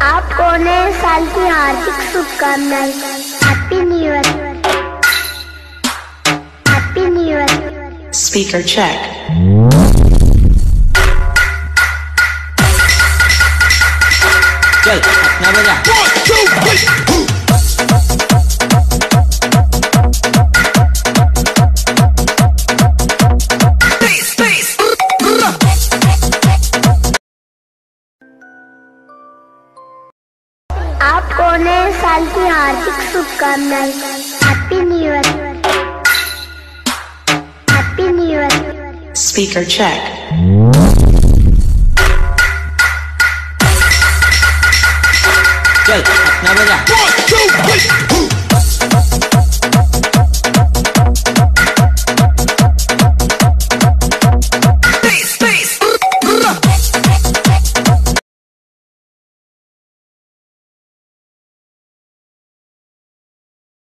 आपको नए साल की हार्दिक शुभकामनाएं। Happy new year. Happy new year. Speaker check. चल अपना बजा। आपको नए साल की हार्दिक शुभकामनाएं। Happy new year. Happy new year. Speaker check. चल अपना बजा।